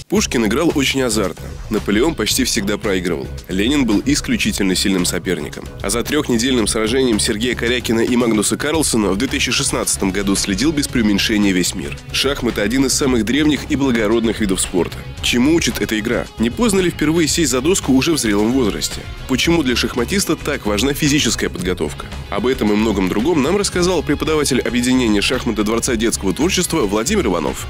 Пушкин играл очень азартно. Наполеон почти всегда проигрывал. Ленин был исключительно сильным соперником. А за трехнедельным сражением Сергея Корякина и Магнуса Карлсона в 2016 году следил без преуменьшения весь мир. Шахматы – один из самых древних и благородных видов спорта. Чему учит эта игра? Не поздно ли впервые сесть за доску уже в зрелом возрасте? Почему для шахматиста так важна физическая подготовка? Об этом и многом другом нам рассказал преподаватель объединения шахматы Дворца детского творчества Владимир Иванов.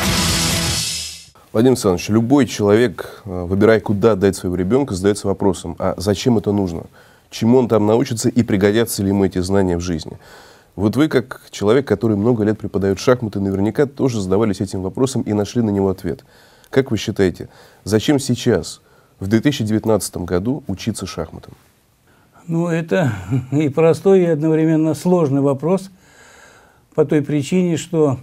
Владимир Александрович, любой человек, выбирая, куда отдать своего ребенка, задается вопросом, а зачем это нужно? Чему он там научится и пригодятся ли ему эти знания в жизни? Вот вы, как человек, который много лет преподает шахматы, наверняка тоже задавались этим вопросом и нашли на него ответ. Как вы считаете, зачем сейчас, в 2019 году, учиться шахматам? Ну, это и простой, и одновременно сложный вопрос по той причине, что,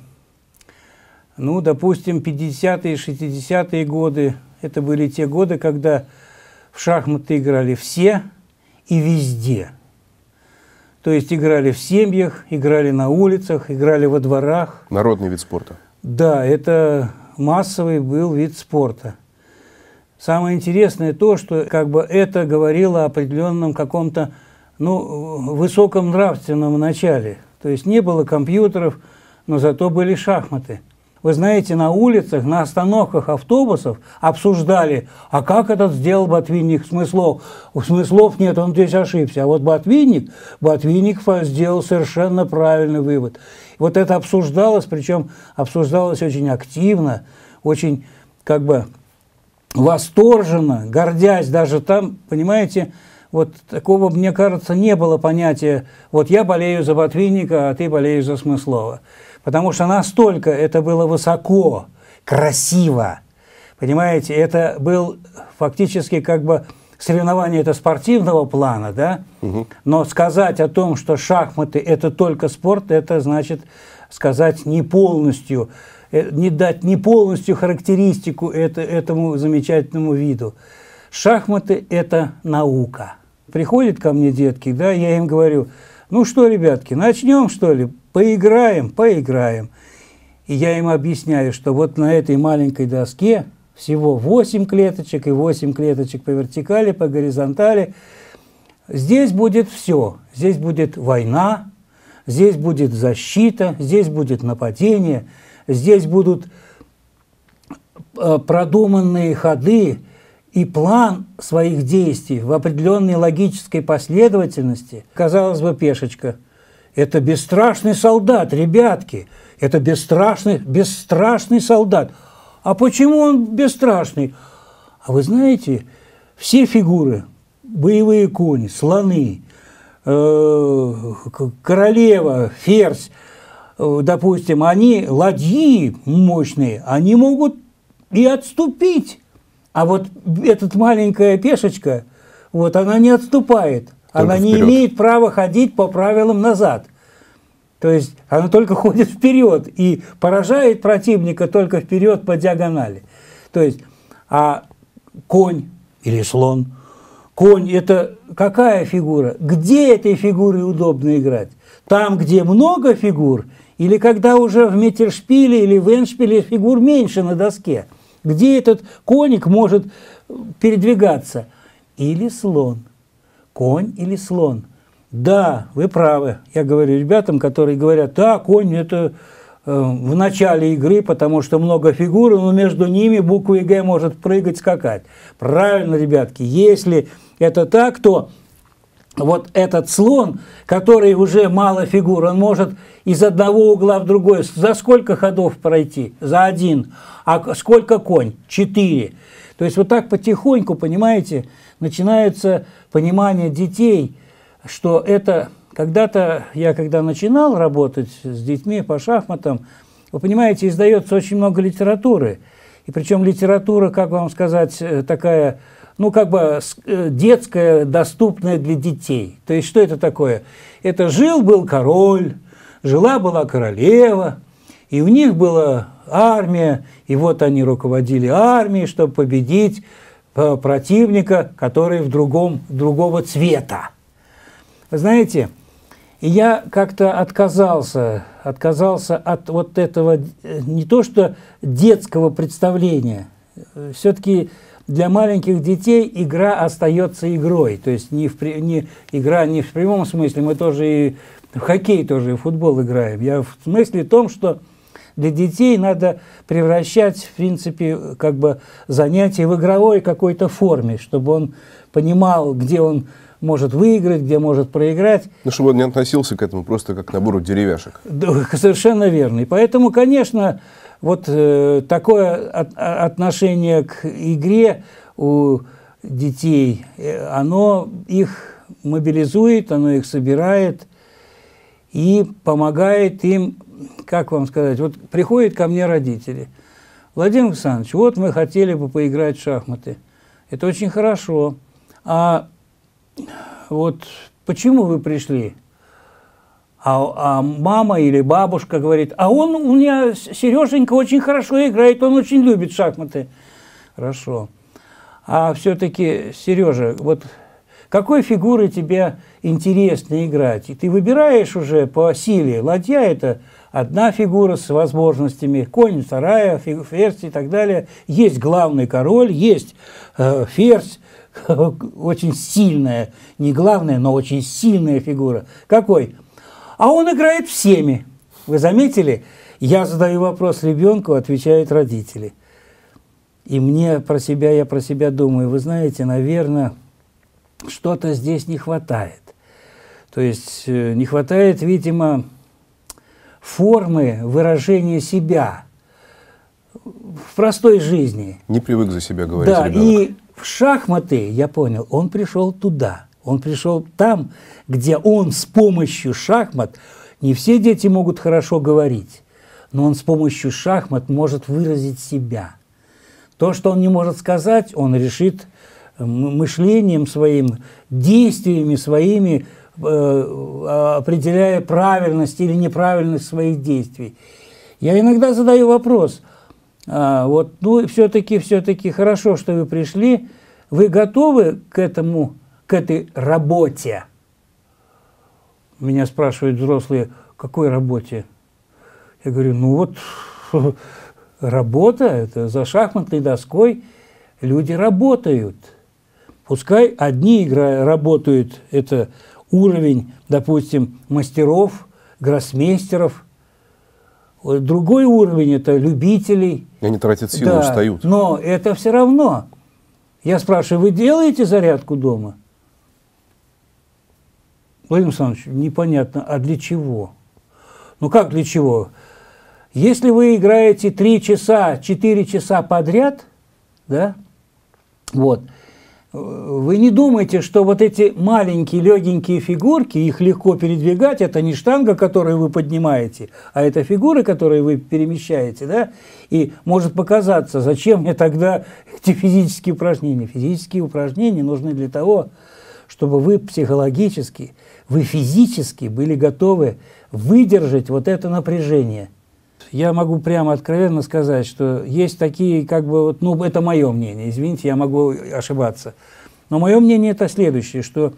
ну, допустим, 50-е, 60-е годы, это были те годы, когда в шахматы играли все и везде. То есть играли в семьях, играли на улицах, играли во дворах. Народный вид спорта. Да, это массовый был вид спорта. Самое интересное то, что как бы это говорило о определенном каком-то, ну, высоком нравственном начале. То есть не было компьютеров, но зато были шахматы. Вы знаете, на улицах, на остановках автобусов обсуждали, а как этот сделал Ботвинник Смыслов? У Смыслов нет, он здесь ошибся. А вот Ботвинник сделал совершенно правильный вывод. Вот это обсуждалось, причем обсуждалось очень активно, очень как бы восторженно, гордясь даже там, понимаете, вот такого, мне кажется, не было понятия, вот я болею за Ботвинника, а ты болеешь за Смыслова. Потому что настолько это было высоко, красиво, понимаете, это был фактически как бы соревнование это спортивного плана, да, но сказать о том, что шахматы это только спорт, это значит сказать не полностью, не дать не полностью характеристику этому замечательному виду. Шахматы это наука. Приходят ко мне детки, да, я им говорю, ну что, ребятки, начнем что ли? Поиграем, поиграем. И я им объясняю, что вот на этой маленькой доске всего 8 клеточек и 8 клеточек по вертикали, по горизонтали. Здесь будет все. Здесь будет война, здесь будет защита, здесь будет нападение, здесь будут продуманные ходы и план своих действий в определенной логической последовательности. Казалось бы, пешечка. Это бесстрашный солдат, ребятки. Это бесстрашный солдат. А почему он бесстрашный? А вы знаете, все фигуры, боевые кони, слоны, королева, ферзь, допустим, они, ладьи мощные, они могут и отступить. А вот эта маленькая пешечка, вот она не отступает. Она не имеет права ходить по правилам назад. То есть она только ходит вперед и поражает противника только вперед по диагонали. То есть, а конь или слон, конь – это какая фигура? Где этой фигурой удобно играть? Там, где много фигур, или когда уже в меттершпиле или в эндшпиле фигур меньше на доске? Где этот коник может передвигаться? Или слон? Конь или слон? Да, вы правы. Я говорю ребятам, которые говорят, да, конь это в начале игры, потому что много фигур, но между ними буквой «Г» может прыгать, скакать. Правильно, ребятки. Если это так, то вот этот слон, который уже мало фигур, он может из одного угла в другой. За сколько ходов пройти? За один. А сколько конь? 4. То есть вот так потихоньку, понимаете, начинается понимание детей, что это когда-то, я когда начинал работать с детьми по шахматам, вы понимаете, издается очень много литературы. И причем литература, как вам сказать, такая, ну как бы детская, доступная для детей. То есть что это такое? Это жил-был король, жила-была королева, и у них была армия, и вот они руководили армией, чтобы победить противника, который другого цвета. Вы знаете, я как-то отказался от вот этого не то что детского представления, Все-таки для маленьких детей игра остается игрой. То есть игра не в прямом смысле, мы тоже и в хоккей тоже, и в футбол играем. Я в смысле том, что для детей надо превращать, в принципе, как бы занятие в игровой какой-то форме, чтобы он понимал, где он может выиграть, где может проиграть. Ну, чтобы он не относился к этому просто как к набору деревяшек. Да, совершенно верно. И поэтому, конечно, вот такое отношение к игре у детей, оно их мобилизует, оно их собирает и помогает им, как вам сказать, вот приходят ко мне родители. Владимир Александрович, вот мы хотели бы поиграть в шахматы. Это очень хорошо. А вот почему вы пришли? А мама или бабушка говорит, а он у меня, Сереженька, очень хорошо играет, он очень любит шахматы. Хорошо. А все-таки, Сережа, вот какой фигурой тебе интересно играть? И ты выбираешь уже по силе. Ладья – это одна фигура с возможностями, конь – вторая, ферзь и так далее. Есть главный король, есть ферзь, очень сильная, не главная, но очень сильная фигура. Какой? А он играет всеми. Вы заметили? Я задаю вопрос ребенку, отвечают родители. И я про себя думаю, вы знаете, наверное, что-то здесь не хватает. То есть не хватает, видимо, формы выражения себя в простой жизни. Не привык за себя говорить да, ребенок. И в шахматы, я понял, он пришел туда. Он пришел там, где он с помощью шахмат, не все дети могут хорошо говорить, но он с помощью шахмат может выразить себя. То, что он не может сказать, он решит мышлением своим, действиями своими, определяя правильность или неправильность своих действий. Я иногда задаю вопрос, вот, ну, все-таки хорошо, что вы пришли, вы готовы к этой работе? Меня спрашивают взрослые, какой работе? Я говорю, ну вот, работа, это за шахматной доской люди работают. Пускай одни работают, это уровень, допустим, мастеров, гроссмейстеров, другой уровень – это любителей. И они тратят силы, да, устают. Но это все равно. Я спрашиваю, вы делаете зарядку дома? Владимир Александрович, непонятно, а для чего? Ну как для чего? Если вы играете 3 часа, 4 часа подряд, да, вот, вы не думайте, что вот эти маленькие легенькие фигурки, их легко передвигать, это не штанга, которую вы поднимаете, а это фигуры, которые вы перемещаете, да, и может показаться, зачем мне тогда эти физические упражнения. Физические упражнения нужны для того, чтобы вы психологически, вы физически были готовы выдержать вот это напряжение. Я могу прямо откровенно сказать, что есть такие, как бы, вот, ну, это мое мнение, извините, я могу ошибаться. Но мое мнение это следующее, что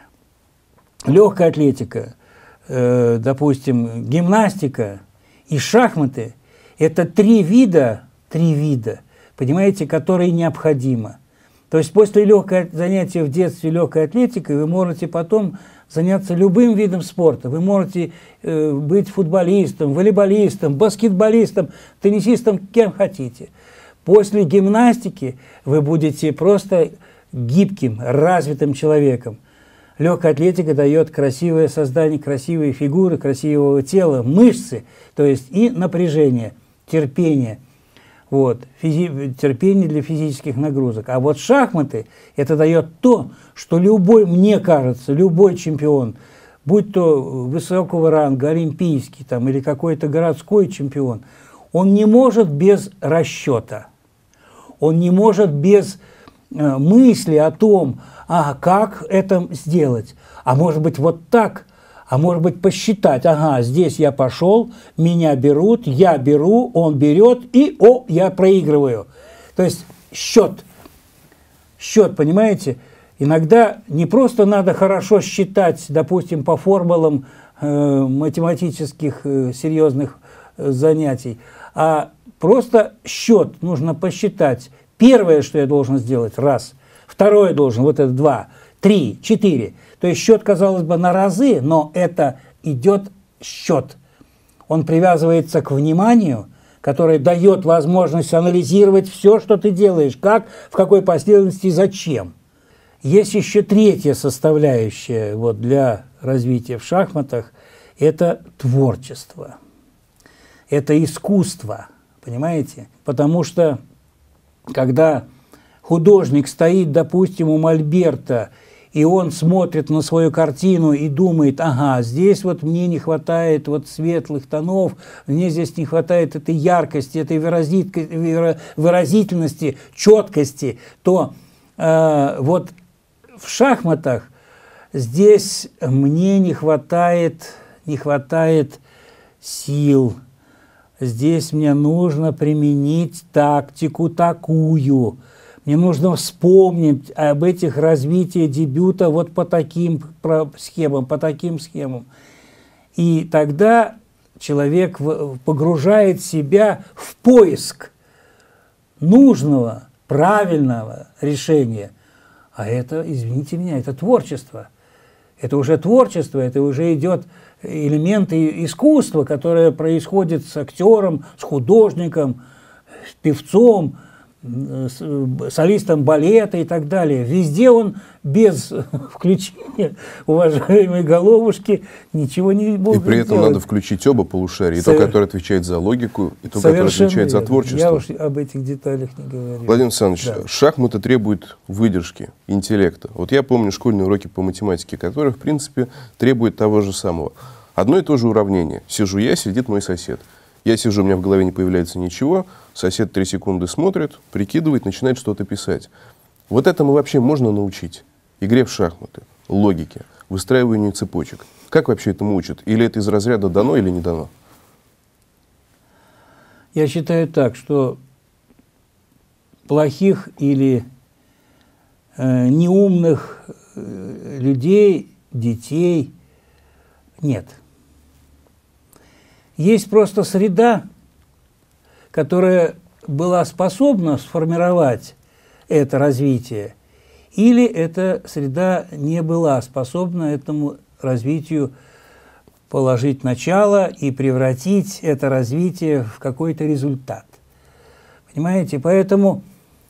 легкая атлетика, допустим, гимнастика и шахматы – это три вида, понимаете, которые необходимы. То есть после занятия в детстве легкой атлетикой вы можете потом заняться любым видом спорта. Вы можете быть футболистом, волейболистом, баскетболистом, теннисистом, кем хотите. После гимнастики вы будете просто гибким, развитым человеком. Легкая атлетика дает красивое создание, красивые фигуры, красивого тела, мышцы, то есть и напряжение, терпение. Вот, терпение для физических нагрузок. А вот шахматы, это дает то, что любой, мне кажется, любой чемпион, будь то высокого ранга, олимпийский там, или какой-то городской чемпион, он не может без расчета, он не может без мысли о том, как это сделать. А может быть вот так, а может быть посчитать, ага, здесь я пошел, меня берут, я беру, он берет, и, я проигрываю. То есть счет, понимаете? Иногда не просто надо хорошо считать, допустим, по формулам математических серьезных занятий, а просто счет нужно посчитать. Первое, что я должен сделать, раз. Второе должен, вот это 2, 3, 4. То есть счет, казалось бы, на разы, но это идет счет. Он привязывается к вниманию, которое дает возможность анализировать все, что ты делаешь, как, в какой последовательности и зачем. Есть еще третья составляющая вот, для развития в шахматах – это творчество. Это искусство, понимаете? Потому что, когда художник стоит, допустим, у мольберта, и он смотрит на свою картину и думает, ага, здесь вот мне не хватает вот светлых тонов, мне здесь не хватает этой яркости, этой выразительности, четкости, то вот в шахматах здесь мне не хватает сил, здесь мне нужно применить тактику такую. Мне нужно вспомнить об этих развитии дебюта вот по таким схемам. И тогда человек погружает себя в поиск нужного, правильного решения. А это, извините меня, это творчество. Это уже творчество, это уже идет элементы искусства, которое происходит с актером, с художником, с певцом, солистом балета и так далее. Везде он без включения уважаемой головушки ничего не может И при этом делать. надо включить оба полушария. И то, которое отвечает за логику, и то, которое отвечает за творчество. Я уж об этих деталях не говорю. Владимир Александрович, Да. шахматы требуют выдержки, интеллекта. Вот я помню школьные уроки по математике, которые, в принципе, требуют того же самого. Одно и то же уравнение. Сижу я, сидит мой сосед. Я сижу, у меня в голове не появляется ничего, сосед 3 секунды смотрит, прикидывает, начинает что-то писать. Вот этому вообще можно научить. Игре в шахматы, логике, выстраиванию цепочек. Как вообще этому учат? Или это из разряда дано или не дано? Я считаю так, что плохих или неумных людей, детей нет. Есть просто среда, которая была способна сформировать это развитие, или эта среда не была способна этому развитию положить начало и превратить это развитие в какой-то результат. Понимаете? Поэтому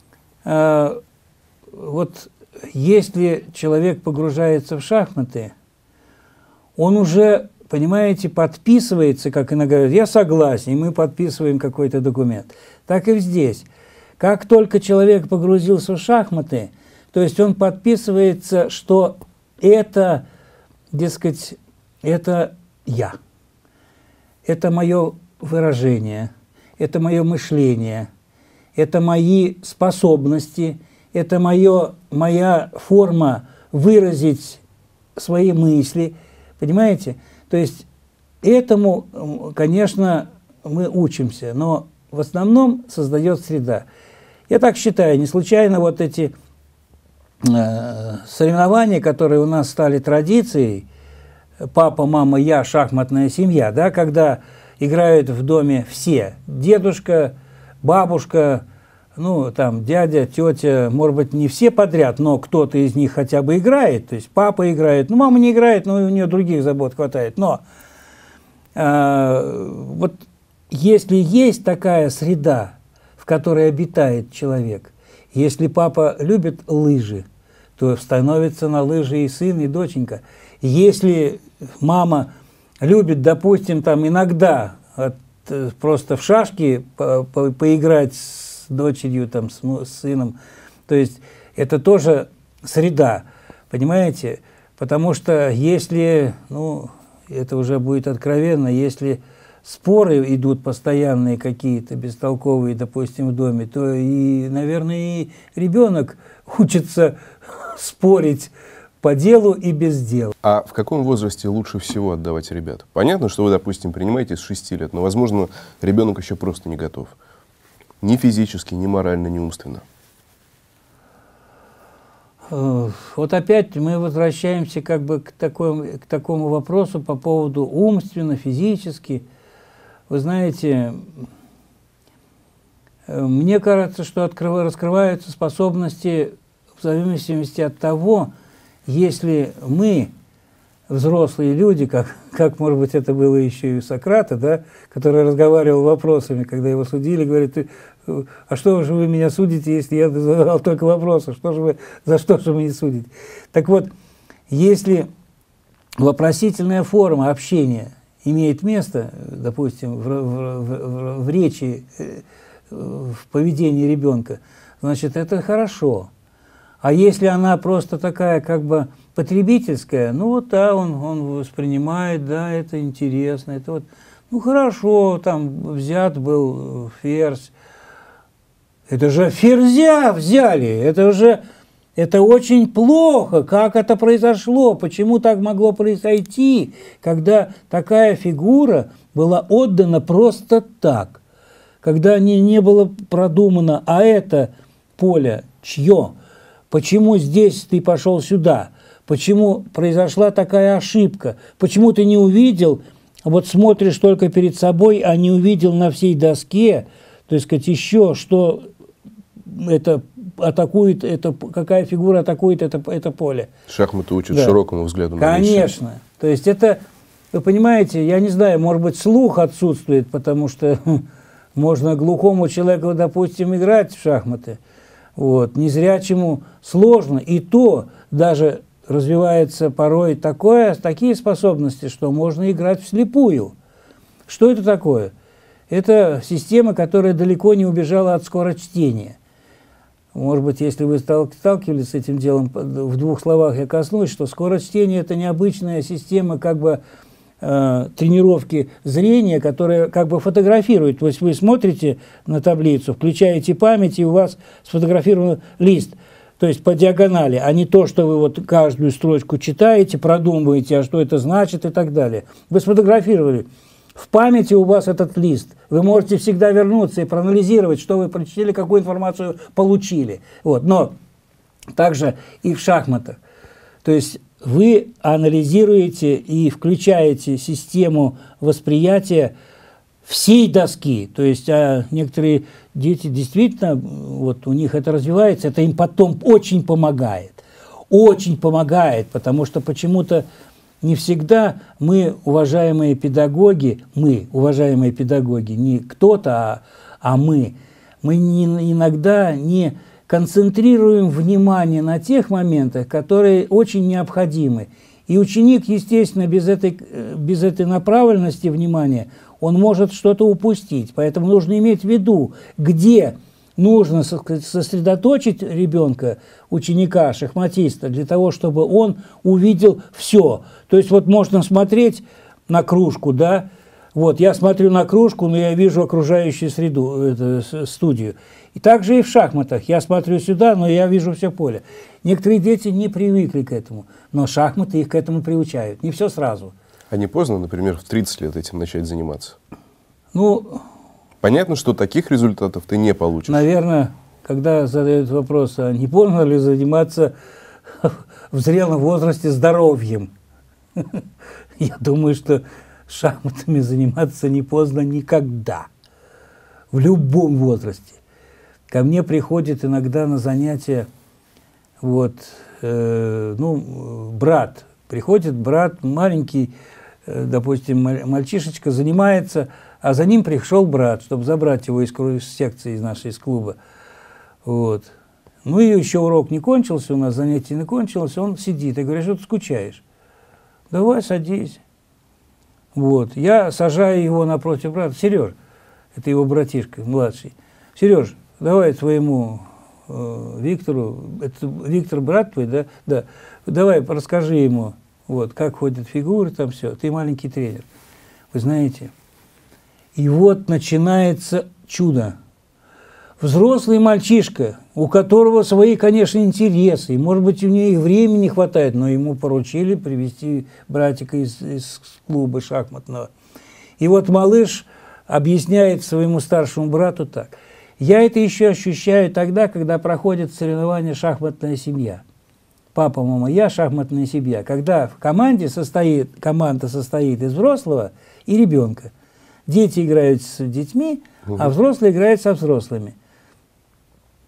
вот если человек погружается в шахматы, он уже, понимаете, подписывается, как иногда говорят, я согласен, и мы подписываем какой-то документ. Так и здесь. Как только человек погрузился в шахматы, то есть он подписывается, что это, дескать, это я. Это мое выражение, это мое мышление, это мои способности, это моя форма выразить свои мысли. Понимаете? То есть этому, конечно, мы учимся, но в основном создает среда. Я так считаю, не случайно вот эти соревнования, которые у нас стали традицией, папа, мама, я, шахматная семья, да, когда играют в доме все, дедушка, бабушка, ну, там, дядя, тетя, может быть, не все подряд, но кто-то из них хотя бы играет, то есть папа играет, ну, мама не играет, но у нее других забот хватает, но вот если есть такая среда, в которой обитает человек, если папа любит лыжи, то становится на лыжи и сын, и доченька. Если мама любит, допустим, там иногда просто в шашки поиграть с дочерью, там, с сыном, то есть это тоже среда, понимаете? Потому что если, ну, это уже будет откровенно, если споры идут постоянные какие-то, бестолковые, допустим, в доме, то и, наверное, и ребенок учится спорить по делу и без дела. А в каком возрасте лучше всего отдавать ребят? Понятно, что вы, допустим, принимаете с 6 лет, но, возможно, ребенок еще просто не готов. Ни физически, ни морально, ни умственно. Вот опять мы возвращаемся как бы к такому вопросу по поводу умственно, физически. Вы знаете, Мне кажется, что раскрываются способности в зависимости от того, если мы, взрослые люди, как может быть, это было еще и у Сократа, да, который разговаривал вопросами, когда его судили, говорит: а что же вы меня судите, если я задавал только вопросы? За что же вы не судите? Так вот, если вопросительная форма общения имеет место, допустим, в речи, в поведении ребенка, значит, это хорошо. А если она просто такая, как бы, потребительская, ну вот, да, он воспринимает, да, это интересно, это вот, ну хорошо, там взят был ферзь. Это же ферзя взяли, это очень плохо, как это произошло, почему так могло произойти, когда такая фигура была отдана просто так, когда не было продумано, а это поле чье, почему здесь ты пошел сюда, почему произошла такая ошибка, почему ты не увидел, вот смотришь только перед собой, а не увидел на всей доске, то есть сказать, еще что это атакует, это, какая фигура атакует это поле. Шахматы учат, да, широкому взгляду на вещи. Конечно. То есть это, вы понимаете, я не знаю, может быть, слух отсутствует, потому что можно глухому человеку, допустим, играть в шахматы. Вот. Незрячему сложно. И то даже развивается порой такие способности, что можно играть вслепую. Что это такое? Это система, которая далеко не убежала от скорочтения. Может быть, если вы сталкивались с этим делом, в двух словах я коснусь, что скорочтение – это необычная система как бы тренировки зрения, которая как бы фотографирует. То есть вы смотрите на таблицу, включаете память, и у вас сфотографирован лист, то есть по диагонали, а не то, что вы вот каждую строчку читаете, продумываете, а что это значит и так далее. Вы сфотографировали. В памяти у вас этот лист. Вы можете всегда вернуться и проанализировать, что вы прочитали, какую информацию получили. Вот. Но также и в шахматах. То есть вы анализируете и включаете систему восприятия всей доски. То есть некоторые дети действительно, вот у них это развивается, это им потом очень помогает. Очень помогает, потому что почему-то не всегда мы, уважаемые педагоги, не кто-то, а мы иногда не концентрируем внимание на тех моментах, которые очень необходимы. И ученик, естественно, без этой направленности внимания, он может что-то упустить. Поэтому нужно иметь в виду, где нужно сосредоточить ребенка, ученика, шахматиста, для того, чтобы он увидел все. То есть вот можно смотреть на кружку, да, вот я смотрю на кружку, но я вижу окружающую среду, студию. И также и в шахматах. Я смотрю сюда, но я вижу все поле. Некоторые дети не привыкли к этому, но шахматы их к этому приучают. Не все сразу. А не поздно, например, в 30 лет этим начать заниматься? Ну, понятно, что таких результатов ты не получишь. Наверное, когда задают вопрос, а не поздно ли заниматься в зрелом возрасте здоровьем? Я думаю, что шахматами заниматься не поздно никогда. В любом возрасте. Ко мне приходит иногда на занятия вот, брат. Приходит брат, маленький, допустим, мальчишечка, занимается, а за ним пришел брат, чтобы забрать его из секции, из клуба. Вот. Ну и еще урок не кончился, у нас занятие не кончилось, он сидит. Я говорю: что ты скучаешь? Давай, садись. Вот. Я сажаю его напротив брата. Сереж, это его братишка младший. Сереж, давай твоему Виктору, это Виктор брат твой, да? Да. Давай, расскажи ему, вот, как ходят фигуры, там все. Ты маленький тренер. Вы знаете, и вот начинается чудо. Взрослый мальчишка, у которого свои, конечно, интересы, и, может быть, у него и времени не хватает, но ему поручили привести братика из клуба шахматного. И вот малыш объясняет своему старшему брату так: я это еще ощущаю тогда, когда проходит соревнование «Шахматная семья». Папа, мама, я шахматная семья. Когда в команда состоит из взрослого и ребенка. Дети играют с детьми, а взрослые играют со взрослыми.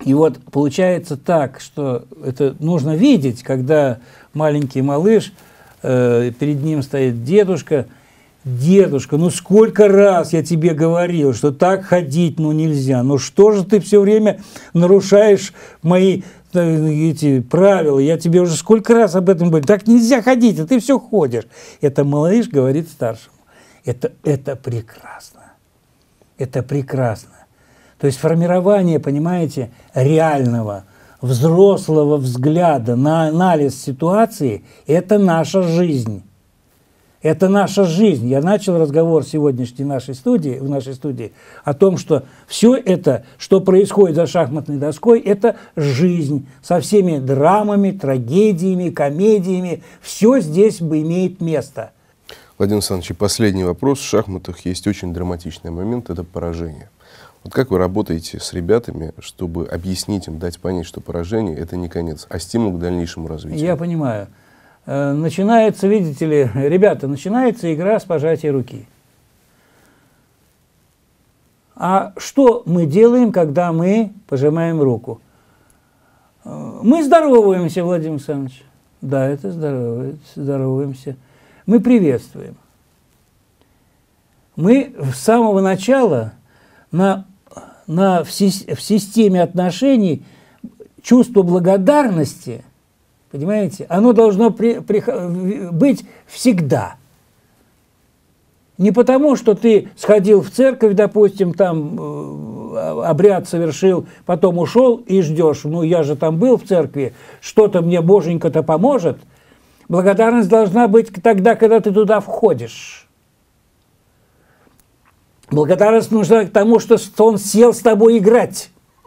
И вот получается так, что это нужно видеть, когда маленький малыш, перед ним стоит дедушка. Дедушка, ну сколько раз я тебе говорил, что так ходить нельзя. Ну что же ты все время нарушаешь мои эти правила? Я тебе уже сколько раз об этом говорю. Так нельзя ходить, а ты все ходишь. Это малыш говорит старшему. Это прекрасно. Это прекрасно. То есть формирование, понимаете, реального, взрослого взгляда на анализ ситуации – это наша жизнь. Это наша жизнь. Я начал разговор сегодняшней в нашей студии о том, что все это, что происходит за шахматной доской, это жизнь со всеми драмами, трагедиями, комедиями. Все здесь имеет место. Владимир Александрович, последний вопрос. В шахматах есть очень драматичный момент – это поражение. Вот как вы работаете с ребятами, чтобы объяснить им, дать понять, что поражение – это не конец, а стимул к дальнейшему развитию? Я понимаю. Начинается, видите ли, ребята, начинается игра с пожатия руки. А что мы делаем, когда мы пожимаем руку? Мы здороваемся, Владимир Александрович. Да, это здороваемся. Мы приветствуем. Мы с самого начала в системе отношений чувство благодарности, понимаете, оно должно быть всегда. Не потому, что ты сходил в церковь, допустим, там обряд совершил, потом ушел и ждешь. Ну, я же там был в церкви, что-то мне Боженька-то поможет. Благодарность должна быть тогда, когда ты туда входишь. Благодарность нужна к тому, что он сел с тобой играть.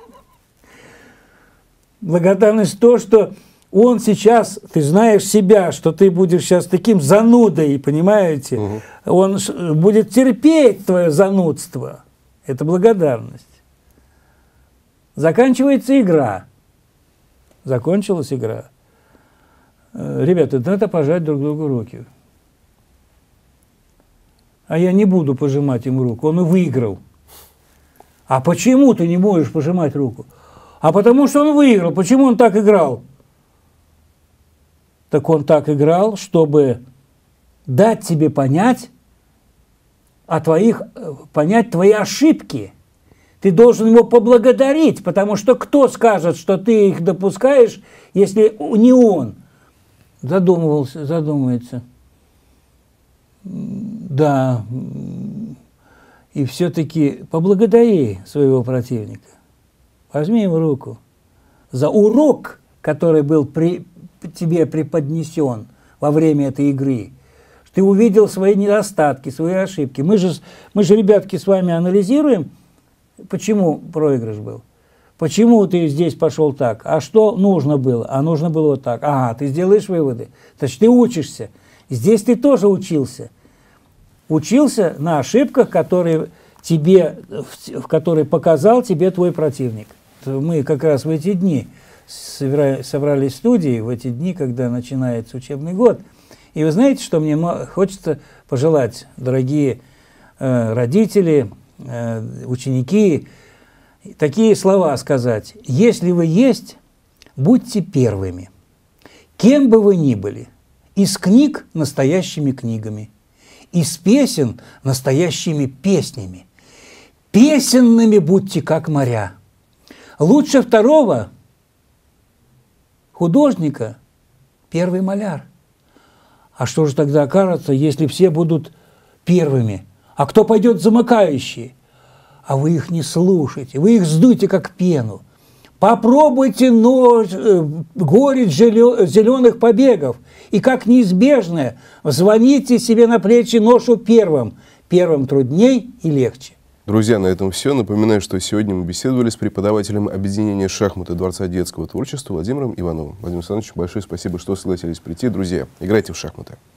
Благодарность то, что он сейчас, ты знаешь себя, что ты будешь сейчас таким занудой, понимаете? Угу. Он будет терпеть твое занудство. Это благодарность. Заканчивается игра. Закончилась игра. Ребята, надо пожать друг другу руки. А я не буду пожимать ему руку, он и выиграл. А почему ты не можешь пожимать руку? А потому что он выиграл. Почему он так играл? Так он так играл, чтобы дать тебе понять понять твои ошибки. Ты должен его поблагодарить, потому что кто скажет, что ты их допускаешь, если не он? Задумается. Да, и все-таки поблагодари своего противника. Возьми ему руку за урок, который был тебе преподнесен во время этой игры. Ты увидел свои недостатки, свои ошибки. Мы же, ребятки, с вами анализируем, почему проигрыш был. Почему ты здесь пошел так? А что нужно было? А нужно было вот так. Ага, ты сделаешь выводы. Значит, ты учишься. Здесь ты тоже учился. Учился на ошибках, которые показал тебе твой противник. Мы как раз в эти дни собрались в студии, в эти дни, когда начинается учебный год. И вы знаете, что мне хочется пожелать, дорогие родители, ученики, такие слова сказать. Если вы есть, будьте первыми. Кем бы вы ни были. Из книг – настоящими книгами. Из песен – настоящими песнями. Песенными будьте, как моря. Лучше второго художника первый маляр. А что же тогда окажется, если все будут первыми? А кто пойдет замыкающие? А вы их не слушайте, вы их сдуйте, как пену. Попробуйте горечь зеленых побегов. И как неизбежное, взвоните себе на плечи ношу первым. Первым трудней и легче. Друзья, на этом все. Напоминаю, что сегодня мы беседовали с преподавателем объединения шахматы Дворца детского творчества Владимиром Ивановым. Владимир Александрович, большое спасибо, что согласились прийти. Друзья, играйте в шахматы.